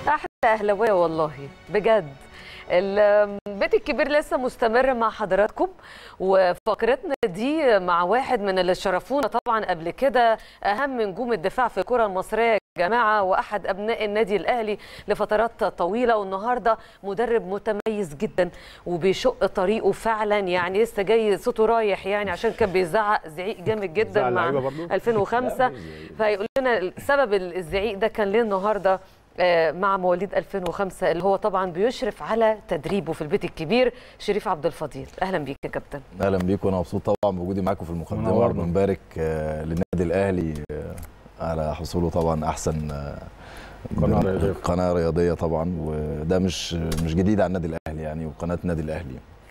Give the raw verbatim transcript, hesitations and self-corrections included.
احلى اهلاويه والله بجد. البيت الكبير لسه مستمر مع حضراتكم، وفقرتنا دي مع واحد من اللي شرفونا طبعا قبل كده، اهم نجوم الدفاع في الكره المصريه يا جماعه، واحد ابناء النادي الاهلي لفترات طويله، والنهارده مدرب متميز جدا وبيشق طريقه فعلا، يعني لسه جاي صوته رايح يعني عشان كان بيزعق زعيق جامد جدا مع ألفين وخمسة. فيقول لنا سبب الزعيق ده كان ليه النهارده مع مواليد ألفين وخمسة، اللي هو طبعا بيشرف على تدريبه في البيت الكبير، شريف عبد الفضيل. اهلا بيك يا كابتن. اهلا بيك، وانا مبسوط طبعا بوجودي معاكم في المقدمه، وبنبارك للنادي الاهلي على حصوله طبعا احسن قناه رياضيه قناه رياضيه طبعا، وده مش مش جديد على النادي الاهلي يعني، وقناه النادي الاهلي.